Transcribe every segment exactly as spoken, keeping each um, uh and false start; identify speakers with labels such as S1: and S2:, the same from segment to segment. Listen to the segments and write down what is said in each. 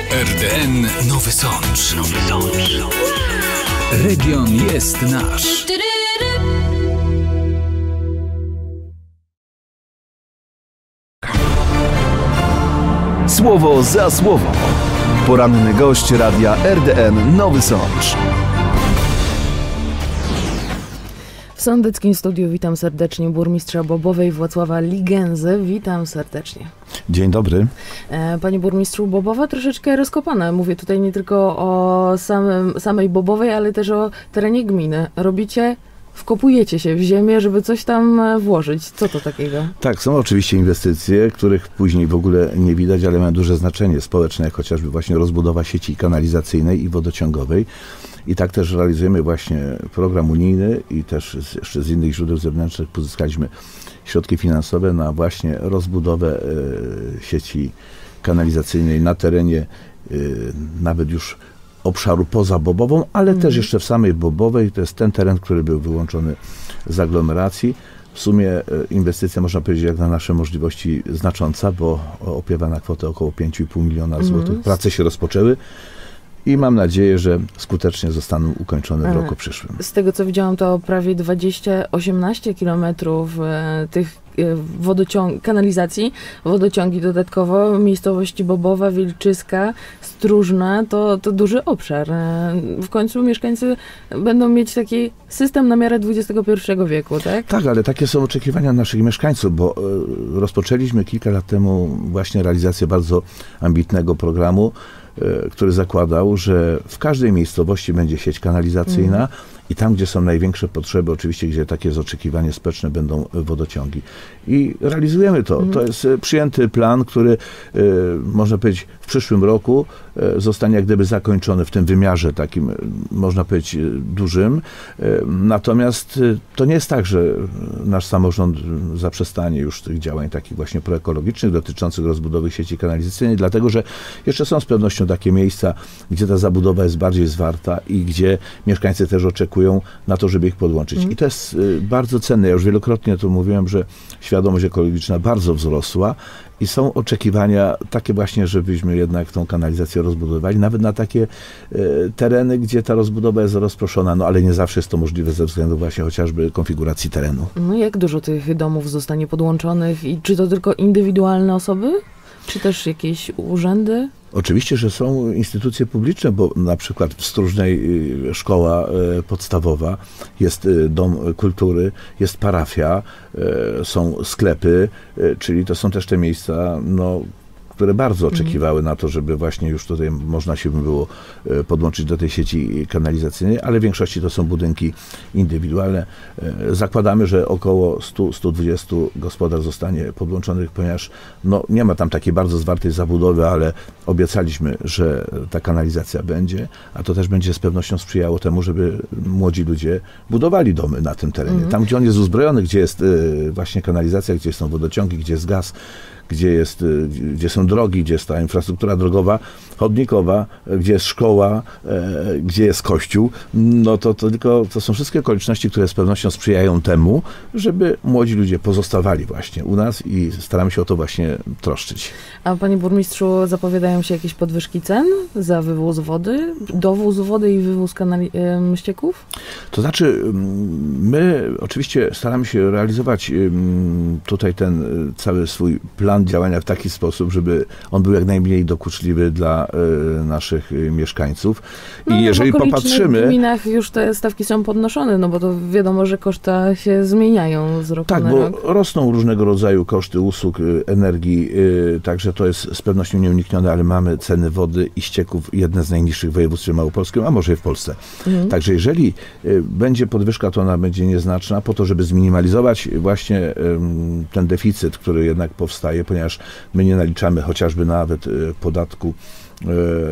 S1: R D N Nowy Sącz. Nowy Sącz. Region jest nasz.
S2: Słowo za słowo. Poranny gość radia R D N Nowy Sącz.
S3: W sądeckim studiu witam serdecznie burmistrza Bobowej Władysława Ligenzę. Witam serdecznie.
S2: Dzień dobry.
S3: Panie burmistrzu, Bobowa troszeczkę rozkopana. Mówię tutaj nie tylko o samym, samej Bobowej, ale też o terenie gminy. Robicie, wkopujecie się w ziemię, żeby coś tam włożyć. Co to takiego?
S2: Tak, są oczywiście inwestycje, których później w ogóle nie widać, ale mają duże znaczenie społeczne, jak chociażby właśnie rozbudowa sieci kanalizacyjnej i wodociągowej. I tak też realizujemy właśnie program unijny i też z, jeszcze z innych źródeł zewnętrznych pozyskaliśmy środki finansowe na właśnie rozbudowę e, sieci kanalizacyjnej na terenie e, nawet już obszaru poza Bobową, ale mm. też jeszcze w samej Bobowej. To jest ten teren, który był wyłączony z aglomeracji. W sumie e, inwestycja, można powiedzieć, jak na nasze możliwości znacząca, bo opiewa na kwotę około pięć i pół miliona złotych. Mm. Prace się rozpoczęły. I mam nadzieję, że skutecznie zostaną ukończone w roku przyszłym.
S3: Z tego, co widziałam, to prawie dwadzieścia osiemnaście kilometrów e, tych e, wodociąg kanalizacji, wodociągi dodatkowo, miejscowości Bobowa, Wilczyska, Stróżna, to, to duży obszar. E, w końcu mieszkańcy będą mieć taki system na miarę dwudziestego pierwszego wieku, tak?
S2: Tak, ale takie są oczekiwania naszych mieszkańców, bo e, rozpoczęliśmy kilka lat temu właśnie realizację bardzo ambitnego programu, który zakładał, że w każdej miejscowości będzie sieć kanalizacyjna mm. i tam, gdzie są największe potrzeby, oczywiście, gdzie takie jest oczekiwanie społeczne, będą wodociągi. I realizujemy to. Mm. To jest przyjęty plan, który, można powiedzieć, w przyszłym roku zostanie jak gdyby zakończony w tym wymiarze takim, można powiedzieć, dużym. Natomiast to nie jest tak, że nasz samorząd zaprzestanie już tych działań takich właśnie proekologicznych dotyczących rozbudowy sieci kanalizacyjnej, dlatego, że jeszcze są z pewnością takie miejsca, gdzie ta zabudowa jest bardziej zwarta i gdzie mieszkańcy też oczekują na to, żeby ich podłączyć. Mm. I to jest bardzo cenne. Ja już wielokrotnie to mówiłem, że świadomość ekologiczna bardzo wzrosła i są oczekiwania takie właśnie, żebyśmy jednak tą kanalizację rozbudowali, nawet na takie e, tereny, gdzie ta rozbudowa jest rozproszona, no ale nie zawsze jest to możliwe ze względu właśnie chociażby konfiguracji terenu. No
S3: jak dużo tych domów zostanie podłączonych i czy to tylko indywidualne osoby, czy też jakieś urzędy?
S2: Oczywiście, że są instytucje publiczne, bo na przykład w Stróżnej szkoła podstawowa, jest dom kultury, jest parafia, są sklepy, czyli to są też te miejsca, no, które bardzo oczekiwały na to, żeby właśnie już tutaj można się było podłączyć do tej sieci kanalizacyjnej, ale w większości to są budynki indywidualne. Zakładamy, że około sto do stu dwudziestu gospodarstw zostanie podłączonych, ponieważ no, nie ma tam takiej bardzo zwartej zabudowy, ale obiecaliśmy, że ta kanalizacja będzie, a to też będzie z pewnością sprzyjało temu, żeby młodzi ludzie budowali domy na tym terenie. Mhm. Tam, gdzie on jest uzbrojony, gdzie jest właśnie kanalizacja, gdzie są wodociągi, gdzie jest gaz, gdzie, jest, gdzie są drogi, gdzie jest ta infrastruktura drogowa, chodnikowa, gdzie jest szkoła, e, gdzie jest kościół, no to, to tylko to są wszystkie okoliczności, które z pewnością sprzyjają temu, żeby młodzi ludzie pozostawali właśnie u nas i staramy się o to właśnie troszczyć.
S3: A panie burmistrzu, zapowiadają się jakieś podwyżki cen za wywóz wody, dowóz wody i wywóz kanali- e, ścieków?
S2: To znaczy, my oczywiście staramy się realizować tutaj ten cały swój plan działania w taki sposób, żeby on był jak najmniej dokuczliwy dla y, naszych y, mieszkańców. I
S3: no,
S2: jeżeli
S3: w
S2: popatrzymy...
S3: W gminach już te stawki są podnoszone, no bo to wiadomo, że koszta się zmieniają z roku
S2: tak,
S3: na rok.
S2: Tak, bo rosną różnego rodzaju koszty usług, y, energii, y, także to jest z pewnością nieuniknione, ale mamy ceny wody i ścieków jedne z najniższych w województwie małopolskim, a może i w Polsce. Mhm. Także jeżeli y, będzie podwyżka, to ona będzie nieznaczna, po to, żeby zminimalizować właśnie y, ten deficyt, który jednak powstaje, ponieważ my nie naliczamy chociażby nawet podatku e,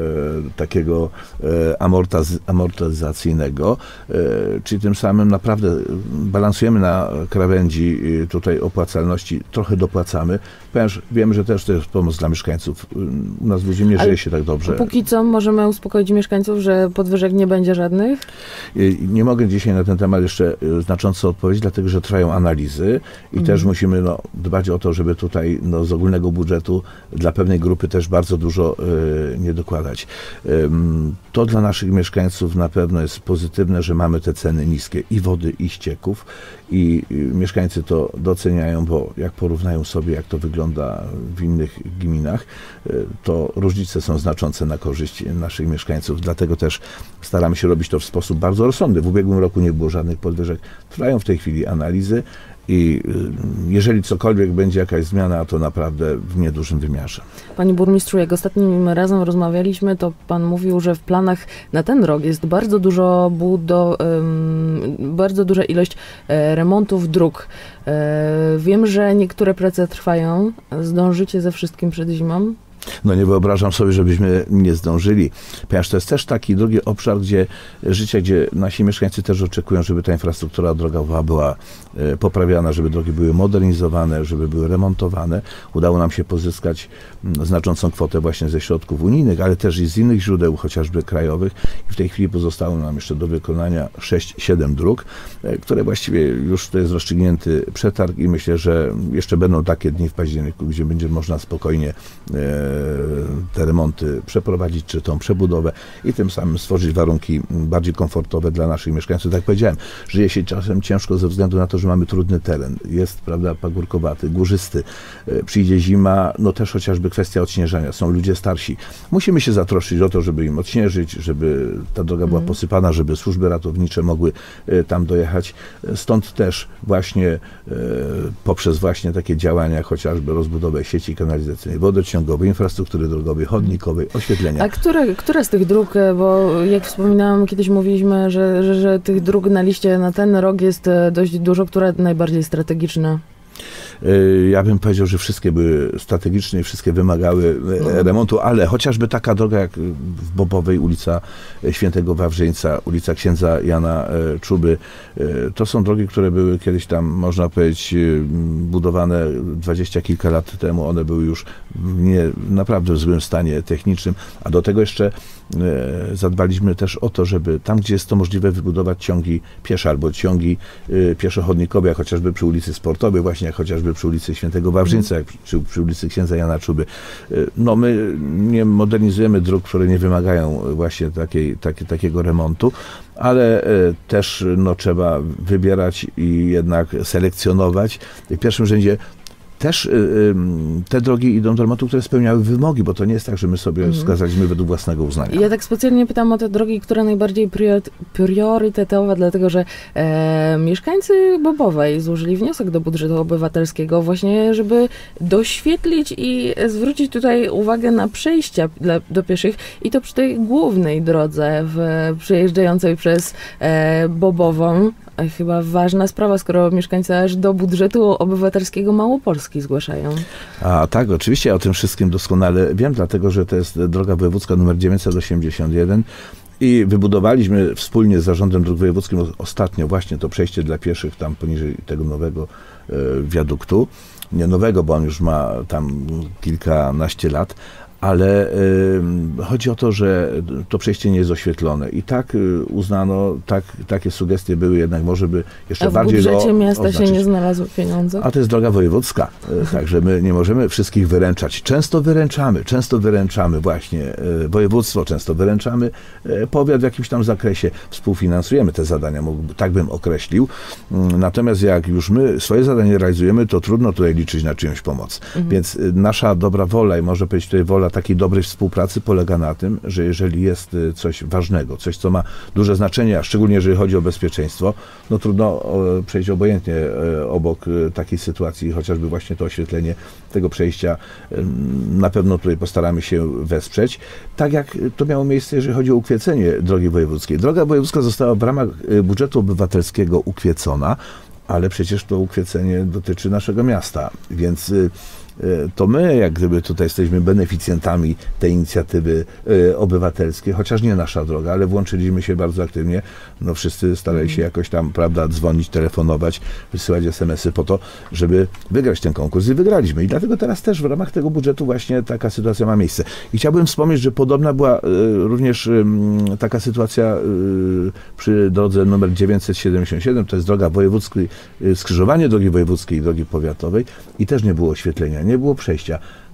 S2: takiego e, amortyz, amortyzacyjnego, e, czyli tym samym naprawdę balansujemy na krawędzi tutaj opłacalności, trochę dopłacamy, ponieważ wiemy, że też to jest pomoc dla mieszkańców. U nas w Ludzinie nie żyje się tak dobrze.
S3: Póki co możemy uspokoić mieszkańców, że podwyżek nie będzie żadnych?
S2: Nie mogę dzisiaj na ten temat jeszcze znacząco odpowiedzieć, dlatego że trwają analizy i mhm. też musimy no, dbać o to, żeby tutaj no, z ogólnego budżetu dla pewnej grupy też bardzo dużo y, nie dokładać. To dla naszych mieszkańców na pewno jest pozytywne, że mamy te ceny niskie i wody, i ścieków, i mieszkańcy to doceniają, bo jak porównają sobie, jak to wygląda w innych gminach, to różnice są znaczące na korzyść naszych mieszkańców. Dlatego też staramy się robić to w sposób bardzo rozsądny. W ubiegłym roku nie było żadnych podwyżek. Trwają w tej chwili analizy i jeżeli cokolwiek będzie jakaś zmiana, to naprawdę w niedużym wymiarze.
S3: Panie burmistrzu, jak ostatnim razem rozmawialiśmy, to pan mówił, że w planach na ten rok jest bardzo dużo budo, um, bardzo duża ilość e, remontów dróg. E, wiem, że niektóre prace trwają. Zdążycie ze wszystkim przed zimą?
S2: No nie wyobrażam sobie, żebyśmy nie zdążyli, ponieważ to jest też taki drugi obszar, gdzie życie, gdzie nasi mieszkańcy też oczekują, żeby ta infrastruktura drogowa była poprawiana, żeby drogi były modernizowane, żeby były remontowane. Udało nam się pozyskać znaczącą kwotę właśnie ze środków unijnych, ale też i z innych źródeł, chociażby krajowych. I w tej chwili pozostało nam jeszcze do wykonania sześć siedem dróg, które właściwie już to jest rozstrzygnięty przetarg i myślę, że jeszcze będą takie dni w październiku, gdzie będzie można spokojnie te remonty przeprowadzić, czy tą przebudowę i tym samym stworzyć warunki bardziej komfortowe dla naszych mieszkańców. Tak jak powiedziałem, żyje się czasem ciężko ze względu na to, że mamy trudny teren. Jest, prawda, pagórkowaty, górzysty. Przyjdzie zima, no też chociażby kwestia odśnieżania. Są ludzie starsi. Musimy się zatroszczyć o to, żeby im odśnieżyć, żeby ta droga była posypana, żeby służby ratownicze mogły tam dojechać. Stąd też właśnie poprzez właśnie takie działania, chociażby rozbudowę sieci kanalizacyjnej, wodociągowej, infrastruktury drogowej, chodnikowej, oświetlenia.
S3: A które, które z tych dróg, bo jak wspominałam, kiedyś mówiliśmy, że, że, że tych dróg na liście na ten rok jest dość dużo, która najbardziej strategiczna?
S2: Ja bym powiedział, że wszystkie były strategiczne i wszystkie wymagały remontu, ale chociażby taka droga jak w Bobowej, ulica Świętego Wawrzyńca, ulica Księdza Jana Czuby, to są drogi, które były kiedyś tam, można powiedzieć, budowane dwadzieścia kilka lat temu. One były już nie, naprawdę w złym stanie technicznym, a do tego jeszcze zadbaliśmy też o to, żeby tam, gdzie jest to możliwe, wybudować ciągi piesze albo ciągi pieszo-chodnikowe, jak chociażby przy ulicy Sportowej, właśnie jak chociażby przy ulicy Świętego Wawrzyńca, jak przy, przy ulicy Księdza Jana Czuby. No my nie modernizujemy dróg, które nie wymagają właśnie takiej, taki, takiego remontu, ale też no, trzeba wybierać i jednak selekcjonować. W pierwszym rzędzie też y, y, te drogi idą do remontu, które spełniały wymogi, bo to nie jest tak, że my sobie mhm. wskazaliśmy według własnego uznania.
S3: Ja tak specjalnie pytam o te drogi, które najbardziej priorytetowe, dlatego że e, mieszkańcy Bobowej złożyli wniosek do budżetu obywatelskiego właśnie, żeby doświetlić i zwrócić tutaj uwagę na przejścia dla, do pieszych i to przy tej głównej drodze w, przejeżdżającej przez e, Bobową. Chyba ważna sprawa, skoro mieszkańcy aż do budżetu obywatelskiego Małopolski zgłaszają.
S2: A tak, oczywiście ja o tym wszystkim doskonale wiem, dlatego że to jest droga wojewódzka numer dziewięćset osiemdziesiąt jeden i wybudowaliśmy wspólnie z Zarządem Dróg Wojewódzkim ostatnio właśnie to przejście dla pieszych tam poniżej tego nowego e, wiaduktu. Nie nowego, bo on już ma tam kilkanaście lat, ale y, chodzi o to, że to przejście nie jest oświetlone i tak y, uznano, tak, takie sugestie były, jednak może by jeszcze
S3: A w
S2: bardziej
S3: budżecie
S2: o,
S3: miasta
S2: oznaczyć.
S3: się nie znalazły pieniądze?
S2: A to jest droga wojewódzka, y, także my nie możemy wszystkich wyręczać. Często wyręczamy, często wyręczamy właśnie y, województwo, często wyręczamy y, powiat w jakimś tam zakresie, współfinansujemy te zadania, mógłby, tak bym określił. Y, natomiast jak już my swoje zadanie realizujemy, to trudno tutaj liczyć na czyjąś pomoc. Mhm. Więc y, nasza dobra wola i można powiedzieć tutaj wola takiej dobrej współpracy polega na tym, że jeżeli jest coś ważnego, coś, co ma duże znaczenie, a szczególnie jeżeli chodzi o bezpieczeństwo, no trudno przejść obojętnie obok takiej sytuacji, chociażby właśnie to oświetlenie tego przejścia na pewno tutaj postaramy się wesprzeć. Tak jak to miało miejsce, jeżeli chodzi o ukwiecenie drogi wojewódzkiej. Droga wojewódzka została w ramach budżetu obywatelskiego ukwiecona, ale przecież to ukwiecenie dotyczy naszego miasta, więc to my, jak gdyby tutaj jesteśmy beneficjentami tej inicjatywy y, obywatelskiej, chociaż nie nasza droga, ale włączyliśmy się bardzo aktywnie. No wszyscy starali się jakoś tam, prawda, dzwonić, telefonować, wysyłać es em esy po to, żeby wygrać ten konkurs i wygraliśmy. I dlatego teraz też w ramach tego budżetu właśnie taka sytuacja ma miejsce. I chciałbym wspomnieć, że podobna była y, również y, taka sytuacja y, przy drodze numer dziewięćset siedemdziesiąt siedem, to jest droga wojewódzkiej, y, skrzyżowanie drogi wojewódzkiej i drogi powiatowej i też nie było oświetlenia. Nie było przejścia.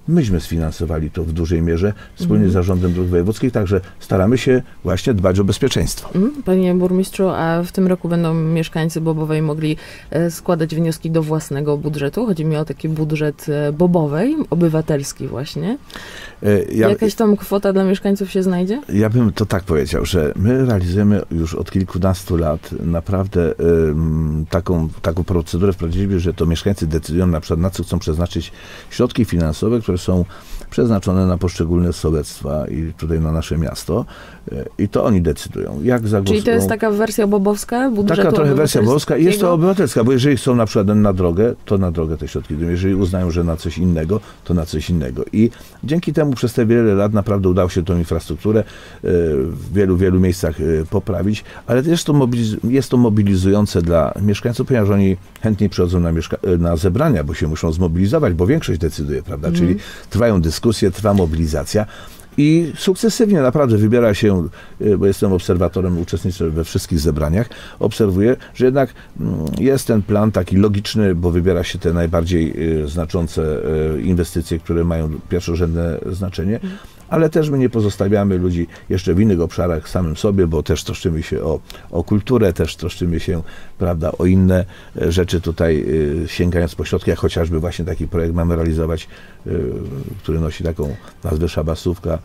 S2: myśmy sfinansowali to w dużej mierze wspólnie mm. z Zarządem Dróg Wojewódzkich, także staramy się właśnie dbać o bezpieczeństwo.
S3: Mm. Panie burmistrzu, a w tym roku będą mieszkańcy Bobowej mogli e, składać wnioski do własnego budżetu? Chodzi mi o taki budżet e, Bobowej, obywatelski właśnie. E, ja, Jakaś tam kwota dla mieszkańców się znajdzie?
S2: Ja bym to tak powiedział, że my realizujemy już od kilkunastu lat naprawdę y, taką, taką procedurę wprowadziliśmy, że to mieszkańcy decydują na przykład, na co chcą przeznaczyć środki finansowe, które są przeznaczone na poszczególne sołectwa i tutaj na nasze miasto y, i to oni decydują, jak zagłosują.
S3: Czyli to jest taka wersja bobowska budżetu?
S2: Taka trochę wersja bobowska i jest to obywatelska, bo jeżeli chcą na przykład na drogę, to na drogę te środki idą. Jeżeli uznają, że na coś innego, to na coś innego. I dzięki temu przez te wiele lat naprawdę udało się tą infrastrukturę y, w wielu, wielu miejscach y, poprawić, ale też to mobiliz- jest to mobilizujące dla mieszkańców, ponieważ oni chętniej przychodzą na, mieszka- na zebrania, bo się muszą zmobilizować, bo większość decyduje, prawda? Mm. Czyli trwają dyskusje, trwa mobilizacja. I sukcesywnie naprawdę wybiera się, bo jestem obserwatorem, uczestniczę we wszystkich zebraniach, obserwuję, że jednak jest ten plan taki logiczny, bo wybiera się te najbardziej znaczące inwestycje, które mają pierwszorzędne znaczenie, ale też my nie pozostawiamy ludzi jeszcze w innych obszarach samym sobie, bo też troszczymy się o, o kulturę, też troszczymy się, prawda, o inne rzeczy tutaj, sięgając po środki, jak chociażby właśnie taki projekt mamy realizować, który nosi taką nazwę Szabasówka,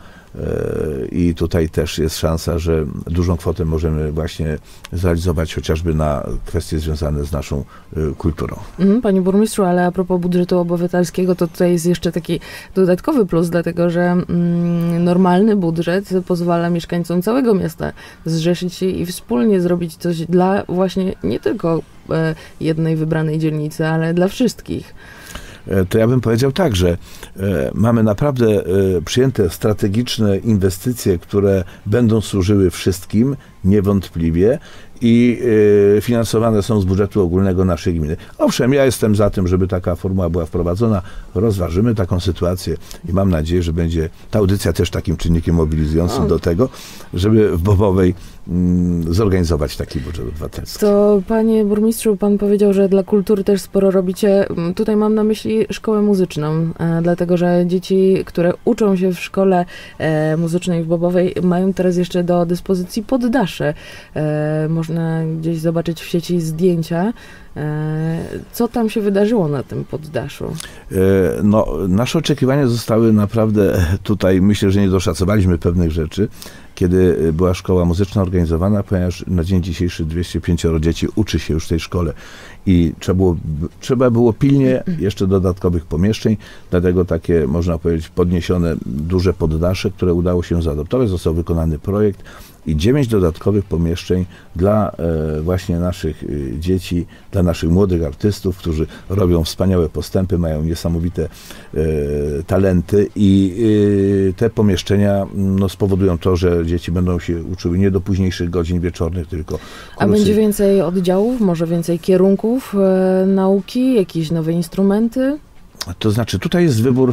S2: i tutaj też jest szansa, że dużą kwotę możemy właśnie zrealizować chociażby na kwestie związane z naszą kulturą. Mm,
S3: panie burmistrzu, ale a propos budżetu obywatelskiego, to tutaj jest jeszcze taki dodatkowy plus, dlatego że mm, normalny budżet pozwala mieszkańcom całego miasta zrzeszyć się i wspólnie zrobić coś dla właśnie nie tylko e, jednej wybranej dzielnicy, ale dla wszystkich.
S2: To ja bym powiedział tak, że e, mamy naprawdę e, przyjęte strategiczne inwestycje, które będą służyły wszystkim, niewątpliwie, i y, finansowane są z budżetu ogólnego naszej gminy. Owszem, ja jestem za tym, żeby taka formuła była wprowadzona. Rozważymy taką sytuację i mam nadzieję, że będzie ta audycja też takim czynnikiem mobilizującym o. do tego, żeby w Bobowej mm, zorganizować taki budżet obywatelski.
S3: To panie burmistrzu, pan powiedział, że dla kultury też sporo robicie. Tutaj mam na myśli szkołę muzyczną, e, dlatego że dzieci, które uczą się w szkole e, muzycznej w Bobowej, mają teraz jeszcze do dyspozycji poddasze. E, można gdzieś zobaczyć w sieci zdjęcia. Co tam się wydarzyło na tym poddaszu?
S2: No, nasze oczekiwania zostały naprawdę tutaj, myślę, że nie doszacowaliśmy pewnych rzeczy, kiedy była szkoła muzyczna organizowana, ponieważ na dzień dzisiejszy dwieście pięcioro dzieci uczy się już w tej szkole i trzeba było, trzeba było pilnie jeszcze dodatkowych pomieszczeń, dlatego takie, można powiedzieć, podniesione duże poddasze, które udało się zaadoptować, został wykonany projekt i dziewięć dodatkowych pomieszczeń dla e, właśnie naszych e, dzieci, dla naszych młodych artystów, którzy robią wspaniałe postępy, mają niesamowite e, talenty i e, te pomieszczenia no, spowodują to, że dzieci będą się uczyły nie do późniejszych godzin wieczornych, tylko kursy.
S3: A będzie więcej oddziałów, może więcej kierunków e, nauki, jakieś nowe instrumenty?
S2: To znaczy, tutaj jest wybór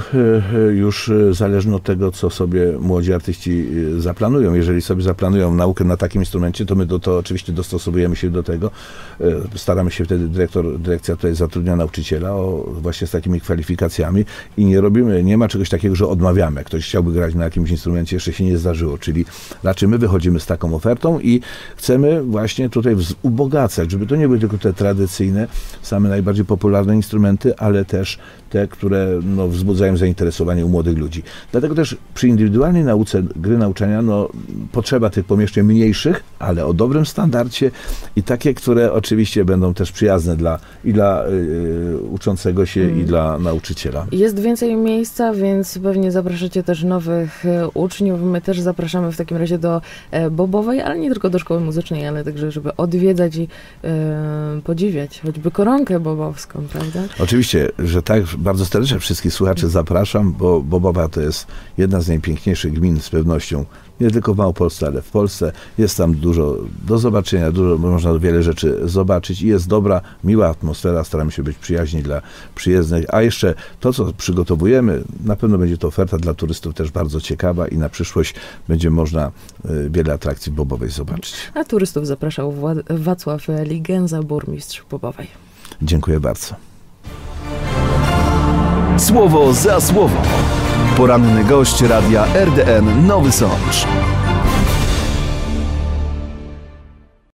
S2: już zależny od tego, co sobie młodzi artyści zaplanują. Jeżeli sobie zaplanują naukę na takim instrumencie, to my do, to oczywiście dostosowujemy się do tego. Staramy się wtedy, dyrektor, dyrekcja tutaj zatrudnia nauczyciela o, właśnie z takimi kwalifikacjami i nie robimy, nie ma czegoś takiego, że odmawiamy. Ktoś chciałby grać na jakimś instrumencie, jeszcze się nie zdarzyło. Czyli raczej my wychodzimy z taką ofertą i chcemy właśnie tutaj ubogacać, żeby to nie były tylko te tradycyjne, same najbardziej popularne instrumenty, ale też te, które no, wzbudzają zainteresowanie u młodych ludzi. Dlatego też przy indywidualnej nauce gry nauczania no, potrzeba tych pomieszczeń mniejszych, ale o dobrym standardzie i takie, które oczywiście będą też przyjazne dla, i dla y, uczącego się, hmm. i dla nauczyciela.
S3: Jest więcej miejsca, więc pewnie zapraszacie też nowych y, uczniów. My też zapraszamy w takim razie do y, Bobowej, ale nie tylko do szkoły muzycznej, ale także, żeby odwiedzać i y, podziwiać choćby koronkę bobowską, prawda?
S2: Oczywiście, że tak. Bardzo serdecznie wszystkich słuchaczy zapraszam, bo Bobowa to jest jedna z najpiękniejszych gmin z pewnością, nie tylko w Małopolsce, ale w Polsce. Jest tam dużo do zobaczenia, dużo, można wiele rzeczy zobaczyć i jest dobra, miła atmosfera, staramy się być przyjaźni dla przyjezdnych, a jeszcze to, co przygotowujemy, na pewno będzie to oferta dla turystów też bardzo ciekawa i na przyszłość będzie można wiele atrakcji Bobowej zobaczyć.
S3: A turystów zapraszał Wła- Wacław Ligenza, burmistrz Bobowej.
S2: Dziękuję bardzo.
S4: Słowo za słowo. Poranny gość radia R D N Nowy Sącz.